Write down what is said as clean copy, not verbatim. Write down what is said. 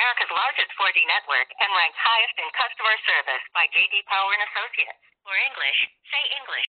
America's largest 4G network and ranked highest in customer service by J.D. Power and Associates. For English, say English.